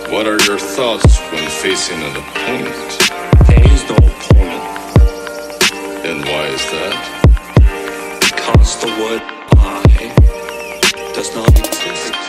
What are your thoughts when facing an opponent? There is no opponent. And why is that? Because the word I does not exist.